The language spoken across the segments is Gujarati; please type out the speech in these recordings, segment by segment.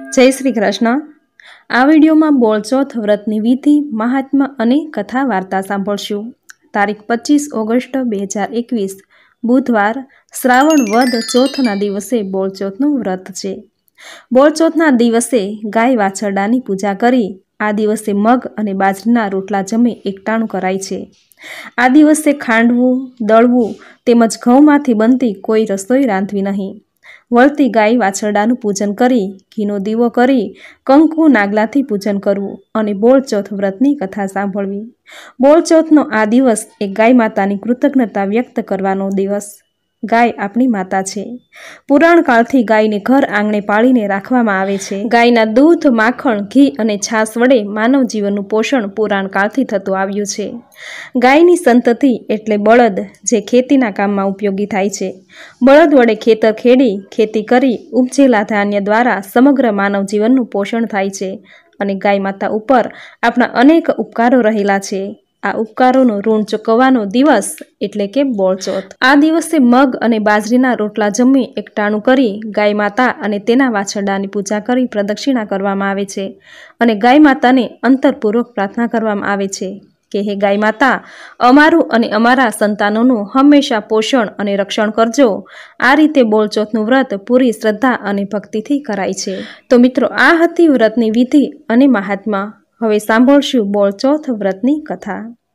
जय श्री कृष्ण। आ विडियो में बोलचोथ व्रतनी विधि महात्मा अने कथा वार्ता सांभळशुं। तारीख 25 ऑगस्ट 2021 बुधवार श्रावण वद चौथना दिवसे बोलचोथनुं व्रत छे। बोलचोथना दिवसे गाय वाछरडानी पूजा करी आ दिवसे मग अने बाजरीना रोटला जमी एकटाणुं कराय छे। आ दिवसे खांडवुं, दळवुं तेमज घऊंमांथी बनती कोई रसोई रांधवी नहीं। वळती गाय वाछरडानुं पूजन करी घीनो दीवो करी कंकु नागलाथी पूजन करवुं अने बोलचोथ व्रतनी कथा सांभळवी। बोलचोथनो आ दिवस एक गाय मातानी कृतज्ञता व्यक्त करवानो दिवस। गाय आपणी माता छे। पुराण काळथी गायने घर आंगणे पाळीने राखवामां आवे छे। गायना दूध, माखण, घी अने छास वडे मानव जीवननुं पोषण पुराण काळथी थतुं आव्युं छे। गायनी संतति एटले बळद जे खेतीना काममां उपयोगी थाय छे। बळद वडे खेतर खेडी खेती करी उपजेला धान्य द्वारा समग्र मानव जीवननुं पोषण थाय छे अने गाय माता उपर आपणा अनेक उपकारो रहेला छे। आ उपकारोनो ऋण चूकवવાનો दिवस एटले के बोलचोथ। आ दिवसे मग अने बाजरीना रोटला जमी एकटाणुं करी गाय माता अने तेना वाछरडानी पूजा करी प्रदक्षिणा करवामां आवे छे अने गाय माताने अंतरपूर्वक प्रार्थना करवामां आवे छे के हे गाय माता, अमारुं अने अमारा संतानोनुं हमेशा पोषण अने रक्षण करजो। आ रीते बोलचोथनुं व्रत पूरी श्रद्धा अने भक्तिथी कराय छे। तो मित्रों, आ हती व्रतनी विधि अने महात्मा। हवे सांभळशुं बोलचोथ व्रतनी कथा।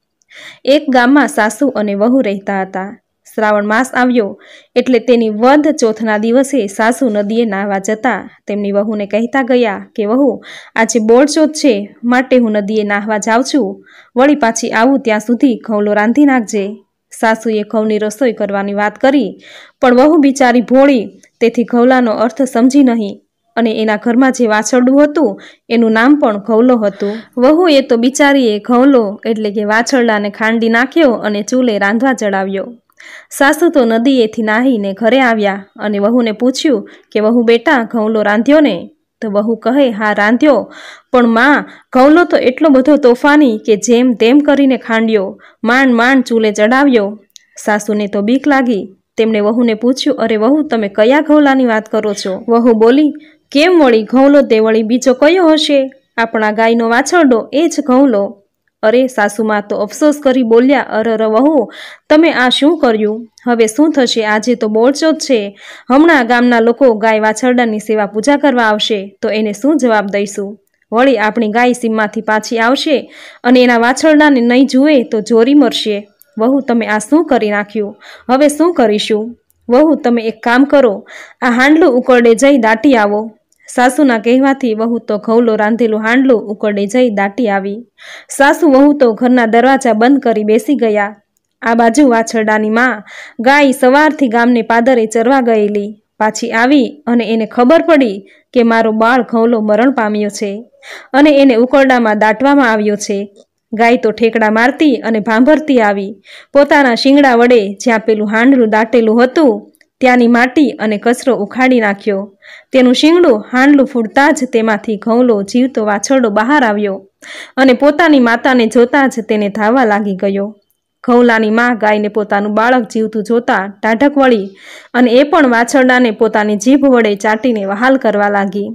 एक गाममां सासू अने वहू रहेता हता। श्रावण मास आव्यो एटले तेनी वद चौथना दिवसे सासू नदीए नाहवा जता तेमनी वहूने कहेता गया के वहू, आजे बोलचोथ छे माटे हूँ नदीए नाहवा जाऊं छुं, वળી पाછી आવું ત્યાં સુધી ઘઉંલો રાંધી નાખજે। સાસુએ ઘઉંની રસોઈ કરવાની વાત કરી, પણ વહુ બિચારી ભોળી તેથી ઘઉલાનો અર્થ સમજી નહીં અને એના ઘરમાં જે વાછરડું હતું એનું નામ પણ ઘઉલો હતું। વહુએ તો બિચારીએ ઘઉલો એટલે કે વાછરડાને ખાંડી નાખ્યો અને ચૂલે રાંધવા ચડાવ્યો। સાસુ તો નદીએથી નાહીને ઘરે આવ્યા અને વહુને પૂછ્યું કે વહુ બેટા, ઘઉલો રાંધ્યો ને? તો વહુ કહે, હા રાંધ્યો, પણ માં ઘઉલો તો એટલો બધો તોફાની કે જેમ તેમ કરીને ખાંડ્યો, માંડ માંડ ચૂલે ચડાવ્યો। સાસુને તો બીક લાગી। તેમણે વહુને પૂછ્યું, અરે વહુ, તમે કયા ઘઉલાની વાત કરો છો? વહુ બોલી, કેમ વળી ઘઉલો તે વળી બીજો કયો હશે? આપણા ગાયનો વાછરડો એ જ ઘઉલો। અરે સાસુમાં તો અફસોસ કરી બોલ્યા, અરર વહુ, તમે આ શું કર્યું? હવે શું થશે? આજે તો બોલચોથ છે। હમણાં ગામના લોકો ગાય વાછરડાની સેવા પૂજા કરવા આવશે તો એને શું જવાબ દઈશું? વળી આપણી ગાય સીમમાંથી પાછી આવશે અને એના વાછરડાને નહીં જુએ તો જોરી મરશે। વહુ, તમે આ શું કરી નાખ્યું? હવે શું કરીશું? વહુ, તમે એક કામ કરો, આ હાંડલું ઉકરડે જઈ દાટી આવો। સાસુના કહેવાથી વહુ તો ઘઉલો રાંધેલું હાંડલું ઉકરડે જઈ દાટી આવી। સાસુ વહુ તો ઘરના દરવાજા બંધ કરી બેસી ગયા। આ બાજુ વાછરડાની માં ગાય સવારથી ગામને પાદરે ચરવા ગયેલી પાછી આવી અને એને ખબર પડી કે મારો બાળ ઘઉલો મરણ પામ્યો છે અને એને ઉકરડામાં દાટવામાં આવ્યો છે। ગાય તો ઠેકડા મારતી અને ભાંભરતી આવી પોતાના શિંગડા વડે જ્યાં પેલું હાંડલું દાટેલું હતું ત્યાંની માટી અને કચરો ઉખાડી નાખ્યો। તેનું શિંગડું હાંડલું ફૂટતા જ તેમાંથી ઘઉલો જીવતો વાછરડો બહાર આવ્યો અને પોતાની માતાને જોતા જ તેને ધાવવા લાગી ગયો। ઘઉલાની માં ગાયને પોતાનું બાળક જીવતું જોતા ટાઢક વળી અને એ પણ વાછરડાને પોતાની જીભ વડે ચાટીને વહાલ કરવા લાગી।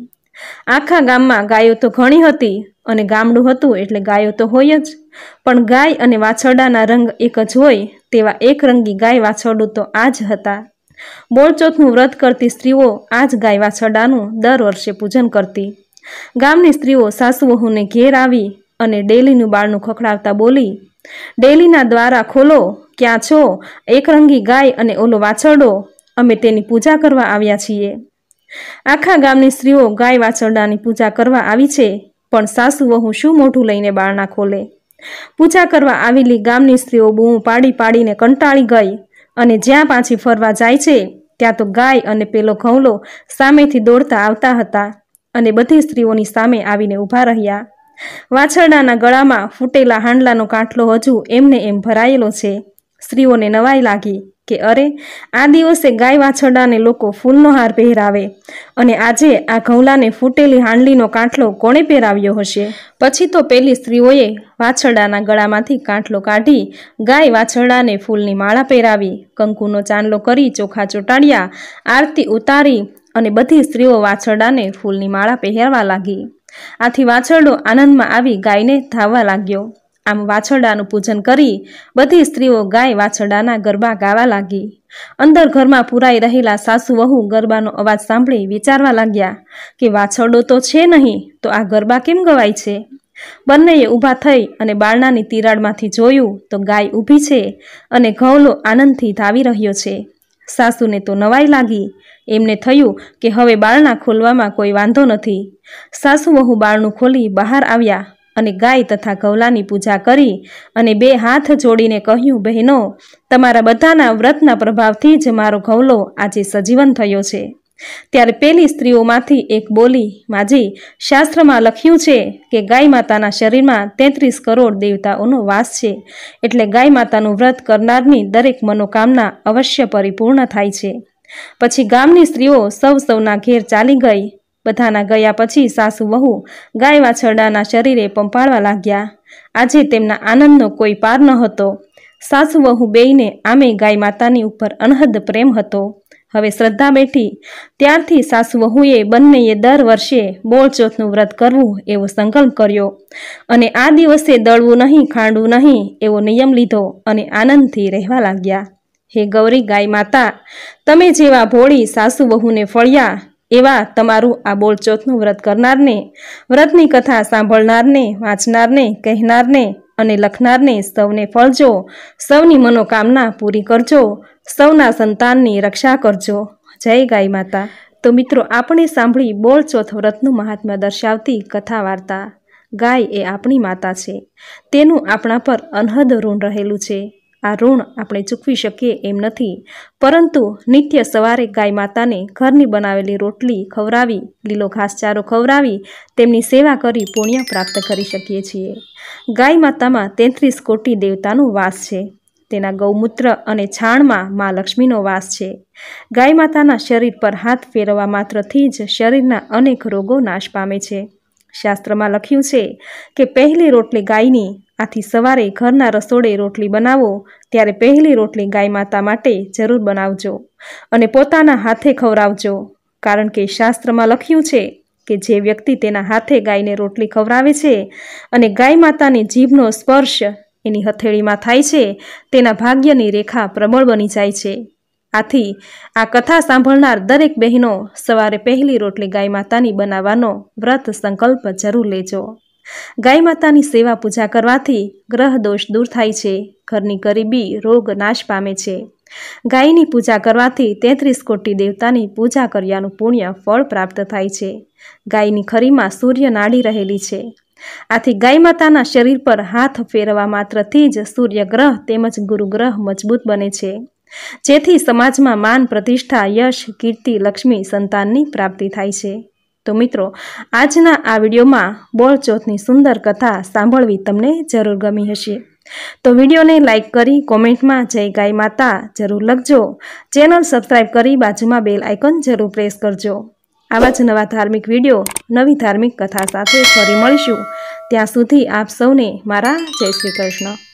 આખા ગામમાં ગાયો તો ઘણી હતી અને ગામડું હતું એટલે ગાયો તો હોય જ, પણ ગાય અને વાછરડાના રંગ એક જ હોય તેવા એક રંગી ગાય વાછરડું તો આ જ હતા। બોલચોથનું વ્રત કરતી સ્ત્રીઓ આ જ ગાય વાછરડાનું દર વર્ષે પૂજન કરતી। ગામની સ્ત્રીઓ સાસુ વહુને ઘેર આવી અને ડેલીનું બારણું ખખડાવતા બોલી, ડેલીના દ્વારા ખોલો, ક્યાં છો? એક રંગી ગાય અને ઓલો વાછરડો, અમે તેની પૂજા કરવા આવ્યા છીએ। આખા ગામની સ્ત્રીઓ ગાય વાછરડાની પૂજા કરવા આવી છે, પણ સાસુ વહુ શું મોઢું લઈને બારણા ખોલે? પૂજા કરવા આવેલી ગામની સ્ત્રીઓ બૂમ પાડી પાડીને કંટાળી ગઈ અને જ્યાં પાછી ફરવા જાય છે ત્યાં તો ગાય અને પેલો ઘઉલો સામેથી દોડતા આવતા હતા અને બધી સ્ત્રીઓની સામે આવીને ઊભા રહ્યા। વાછરડાના ગળામાં ફૂટેલા હાંડલાનો કાંઠલો હજુ એમને એમ ભરાયેલો છે। સ્ત્રીઓને નવાઈ લાગી કે અરે, આ દિવસે ગાય વાછરડાને લોકો ફૂલનો હાર પહેરાવે અને આજે આ ઘઉલાને ફૂટેલી હાંડલીનો કાંઠલો કોણે પહેરાવ્યો હશે? પછી તો પેલી સ્ત્રીઓએ વાછરડાના ગળામાંથી કાંઠલો કાઢી ગાય વાછરડાને ફૂલની માળા પહેરાવી, કંકુનો ચાંદલો કરી ચોખા ચોંટાડ્યા, આરતી ઉતારી અને બધી સ્ત્રીઓ વાછરડાને ફૂલની માળા પહેરવા લાગી। આથી વાછરડો આનંદમાં આવી ગાયને ધાવવા લાગ્યો। આમ વાછરડાનું પૂજન કરી બધી સ્ત્રીઓ ગાય વાછરડાના ગરબા ગાવા લાગી। અંદર ઘરમાં પુરાઈ રહેલા સાસુ વહુ ગરબાનો અવાજ સાંભળી વિચારવા લાગ્યા કે વાછરડો તો છે નહીં, તો આ ગરબા કેમ ગવાય છે? બંનેએ ઊભા થઈ અને બારણાની તિરાડમાંથી જોયું તો ગાય ઊભી છે અને ઘઉલો આનંદથી ધાવી રહ્યો છે। સાસુને તો નવાઈ લાગી। એમને થયું કે હવે બારણા ખોલવામાં કોઈ વાંધો નથી। સાસુ વહુ બારણું ખોલી બહાર આવ્યા અને ગાય તથા ઘઉલાની પૂજા કરી અને બે હાથ જોડીને કહ્યું, બહેનો, તમારા બધાના વ્રતના પ્રભાવથી જ મારો ઘઉલો આજે સજીવન થયો છે। ત્યારે પેલી સ્ત્રીઓમાંથી એક બોલી, માજી, શાસ્ત્રમાં લખ્યું છે કે ગાય માતાના શરીરમાં 33 કરોડ દેવતાઓનો વાસ છે, એટલે ગાય માતાનું વ્રત કરનારની દરેક મનોકામના અવશ્ય પરિપૂર્ણ થાય છે। પછી ગામની સ્ત્રીઓ સૌના ઘેર ચાલી ગઈ। બધાના ગયા પછી સાસુ વહુ ગાય વાછરડાના શરીરે પંપાળવા લાગ્યા। આજે તેમના આનંદનો કોઈ પાર ન હતો। સાસુ વહુ બેયને આમે ગાય માતાની ઉપર અનહદ પ્રેમ હતો। હવે શ્રદ્ધા બેઠી ત્યારથી સાસુ વહુએ બંનેએ દર વર્ષે બોળચોથનું વ્રત કરવું એવો સંકલ્પ કર્યો અને આ દિવસે દળવું નહીં, ખાંડવું નહીં એવો નિયમ લીધો અને આનંદથી રહેવા લાગ્યા। હે ગૌરી ગાય માતા, તમે જેવા ભોળી સાસુ વહુને ફળ્યા એવા તમારું આ બોળચોથનું વ્રત કરનારને, વ્રતની કથા સાંભળનારને, વાંચનારને, કહેનારને અને લખનારને સૌને ફળજો। સૌની મનોકામના પૂરી કરજો। સૌના સંતાનની રક્ષા કરજો। જય ગાય માતા। તો મિત્રો, આપણે સાંભળી બોળચોથ વ્રતનું મહાત્મ્ય દર્શાવતી કથા વાર્તા। ગાય એ આપણી માતા છે, તેનું આપણા પર અનહદ ઋણ રહેલું છે। આ ઋણ આપણે ચૂકવી શકીએ એમ નથી, પરંતુ નિત્ય સવારે ગાય માતાને ઘરની બનાવેલી રોટલી ખવડાવી, લીલો ઘાસચારો ખવડાવી તેમની સેવા કરી પુણ્ય પ્રાપ્ત કરી શકીએ છીએ। ગાય માતામાં 33 કોટી દેવતાનો વાસ છે। તેના ગૌમૂત્ર અને છાણમાં મા લક્ષ્મીનો વાસ છે। ગાય માતાના શરીર પર હાથ ફેરવવા માત્રથી જ શરીરના અનેક રોગો નાશ પામે છે। શાસ્ત્રમાં લખ્યું છે કે પહેલી રોટલી ગાયની। આથી સવારે ઘરના રસોડે રોટલી બનાવો ત્યારે પહેલી રોટલી ગાય માતા માટે જરૂર બનાવજો અને પોતાના હાથે ખવડાવજો, કારણ કે શાસ્ત્રમાં લખ્યું છે કે જે વ્યક્તિ તેના હાથે ગાયને રોટલી ખવડાવે છે અને ગાય માતાની જીભનો સ્પર્શ એની હથેળીમાં થાય છે, તેના ભાગ્યની રેખા પ્રબળ બની જાય છે। આથી આ કથા સાંભળનાર દરેક બહેનો સવારે પહેલી રોટલી ગાય માતાની બનાવવાનો વ્રત સંકલ્પ જરૂર લેજો। ગાય માતાની સેવા પૂજા કરવાથી ગ્રહ દોષ દૂર થાય છે, ઘરની ગરીબી રોગ નાશ પામે છે। ગાયની પૂજા કરવાથી 33 કોટી દેવતાની પૂજા કર્યાનું પુણ્ય ફળ પ્રાપ્ત થાય છે। ગાયની ખરીમાં સૂર્ય નાડી રહેલી છે। આથી ગાય માતાના શરીર પર હાથ ફેરવા માત્રથી જ સૂર્ય ગ્રહ તેમજ ગુરુ ગ્રહ મજબૂત બને છે, જેથી સમાજમાં માન, પ્રતિષ્ઠા, યશ, કીર્તિ, લક્ષ્મી, સંતાનની પ્રાપ્તિ થાય છે। તો મિત્રો, આજના આ વિડીયોમાં બોળચોથની સુંદર કથા સાંભળવી તમને જરૂર ગમી હશે। તો વિડીયોને લાઇક કરી કોમેન્ટમાં જય ગાય માતા જરૂર લખજો। ચેનલ સબસ્ક્રાઈબ કરી બાજુમાં બેલ આઇકોન જરૂર પ્રેસ કરજો। આવા જ નવા ધાર્મિક વિડીયો, નવી ધાર્મિક કથા સાથે ફરી મળીશું। ત્યાં સુધી આપ સૌને મારા જય શ્રી કૃષ્ણ।